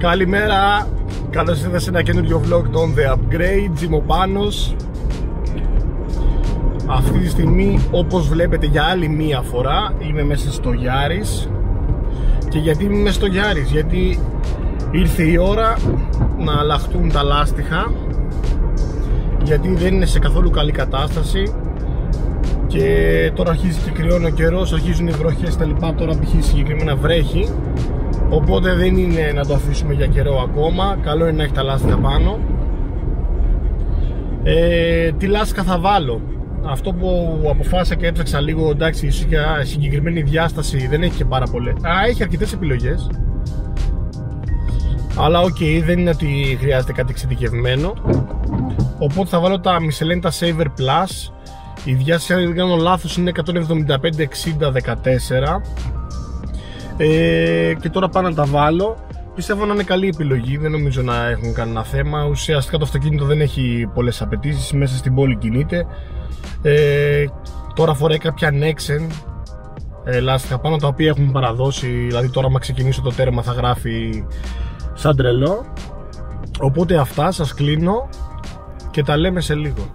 Καλημέρα, καλώς ήρθατε σε ένα καινούριο vlog των The Upgrade. Είμαι ο Πάνος. Αυτή τη στιγμή, όπως βλέπετε για άλλη μία φορά, είμαι μέσα στο Γιάρης. Και γιατί είμαι μέσα στο Γιάρης? Γιατί ήρθε η ώρα να αλλάχτούν τα λάστιχα, γιατί δεν είναι σε καθόλου καλή κατάσταση. Και τώρα αρχίζει και κρυώνει ο καιρός, αρχίζουν οι βροχές τα λοιπά. Τώρα π.χ. συγκεκριμένα βρέχει, οπότε δεν είναι να το αφήσουμε για καιρό ακόμα. Καλό είναι να έχει τα λάστιχα πάνω. Τι λάστιχα θα βάλω? Αυτό που αποφάσισα και έψαξα λίγο, εντάξει, για συγκεκριμένη διάσταση δεν έχει και πάρα πολλές. Έχει αρκετές επιλογές, αλλά δεν είναι ότι χρειάζεται κάτι εξειδικευμένο. Οπότε θα βάλω τα Michelin, τα Saver Plus. Η διάσταση, αν δεν κάνω λάθος, είναι 175-60-14. Και τώρα πάω να τα βάλω. Πιστεύω να είναι καλή επιλογή, δεν νομίζω να έχουν κανένα θέμα. Ουσιαστικά το αυτοκίνητο δεν έχει πολλές απαιτήσεις, μέσα στην πόλη κινείται. Τώρα φοράει κάποια Nexen λάστιχα πάνω, τα οποία έχουν παραδώσει. Δηλαδή τώρα άμα ξεκινήσω το τέρμα θα γράφει σαν τρελό. Οπότε αυτά, σας κλείνω και τα λέμε σε λίγο.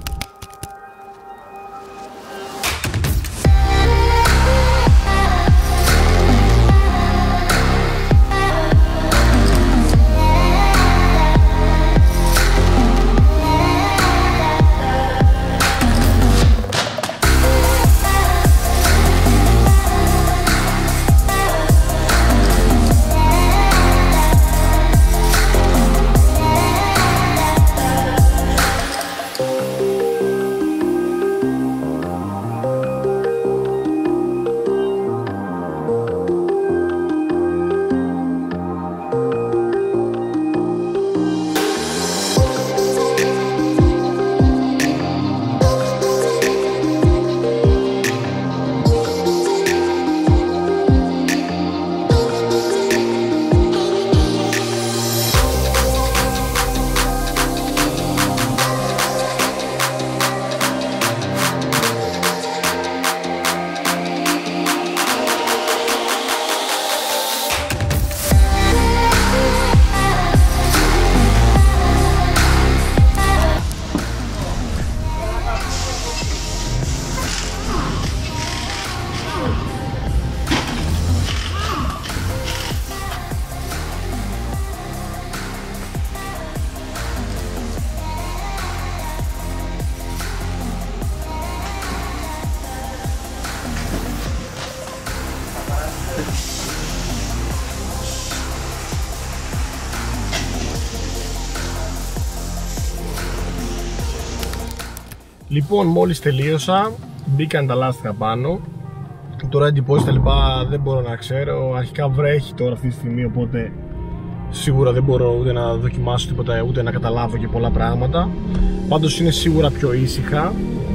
Λοιπόν, μόλις τελείωσα, μπήκαν τα λάστιχα πάνω. Τώρα εντυπώσεις τα λοιπά δεν μπορώ να ξέρω. Αρχικά βρέχει τώρα αυτή τη στιγμή, οπότε σίγουρα δεν μπορώ ούτε να δοκιμάσω τίποτα, ούτε να καταλάβω και πολλά πράγματα. Πάντως είναι σίγουρα πιο ήσυχα.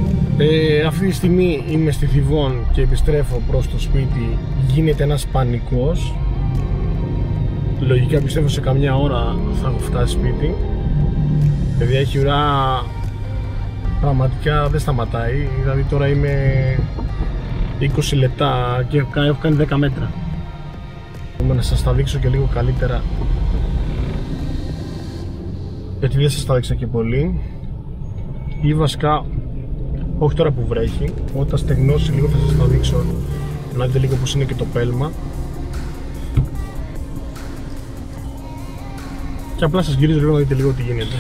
Αυτή τη στιγμή είμαι στη Θηβών και επιστρέφω προς το σπίτι. Γίνεται ένας πανικός. Λογικά πιστεύω σε καμιά ώρα θα έχω φτάσει σπίτι. Παιδιά, έχει ουρά, πραγματικά δεν σταματάει. Δηλαδή τώρα είμαι 20 λεπτά και έχω κάνει 10 μέτρα. Να σας τα δείξω και λίγο καλύτερα, γιατί δεν σας τα δείξα και πολύ. Ή βασικά όχι τώρα που βρέχει, όταν στεγνώσει λίγο θα σας τα δείξω, να δείτε λίγο πως είναι και το πέλμα. Και απλά σας γυρίζω λίγο να δείτε λίγο τι γίνεται.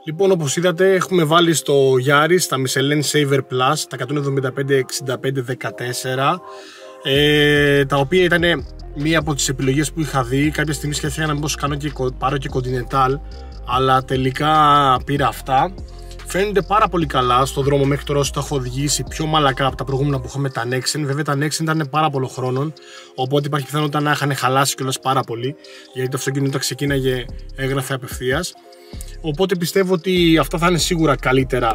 Λοιπόν, όπως είδατε, έχουμε βάλει στο Yaris τα Michelin Saver Plus, τα 175-65-14, τα οποία ήταν μία από τις επιλογές που είχα δει. Κάποια στιγμή σκέφτηκα να μήπως πάρω και Continental, αλλά τελικά πήρα αυτά. Φαίνονται πάρα πολύ καλά στο δρόμο μέχρι τώρα όσο τα έχω οδηγήσει, πιο μαλακά από τα προηγούμενα που είχαμε τα Nexen. Βέβαια τα Nexen ήταν πάρα πολλο χρόνο, οπότε υπάρχει πιθανότητα να είχαν χαλάσει κιόλας πάρα πολύ, γιατί το αυτοκίνητο όταν ξεκίναγε έγραφε απευθείας. Οπότε πιστεύω ότι αυτά θα είναι σίγουρα καλύτερα.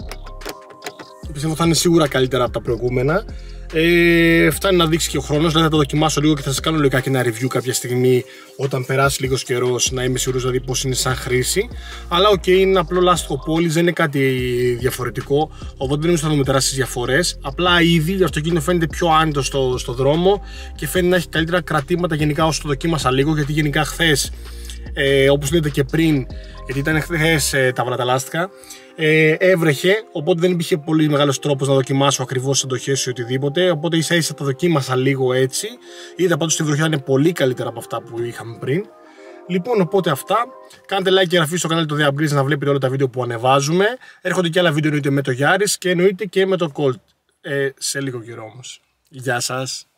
Από τα προηγούμενα. Φτάνει να δείξει και ο χρόνος, δηλαδή θα το δοκιμάσω λίγο και θα σας κάνω λογικά και ένα review κάποια στιγμή όταν περάσει λίγος καιρός, να είμαι σίγουρος δηλαδή πώς είναι σαν χρήση. Αλλά ok, είναι απλό λάστιχο πόλης, δεν είναι κάτι διαφορετικό, οπότε δεν νομίζω θα δούμε τεράστιες διαφορές. Απλά ήδη το αυτοκίνητο φαίνεται πιο άνετο στο δρόμο και φαίνεται να έχει καλύτερα κρατήματα γενικά όσο το δοκίμασα λίγο, γιατί γενικά χθες, όπως λέτε και πριν, γιατί ήταν χθες τα βραταλάστιχα, έβρεχε, οπότε δεν υπήρχε πολύ μεγάλος τρόπος να δοκιμάσω ακριβώς αντοχές ή οτιδήποτε, οπότε ίσα ίσα τα δοκίμασα λίγο έτσι. Είδα πάντως τη βροχιά είναι πολύ καλύτερα από αυτά που είχαμε πριν. Λοιπόν, οπότε αυτά. Κάντε like και εγγραφή στο κανάλι του The Upgrades να βλέπετε όλα τα βίντεο που ανεβάζουμε. Έρχονται και άλλα βίντεο εννοείται με το Yaris και εννοείται και με το Colt σε λίγο καιρό όμως. Γεια σας.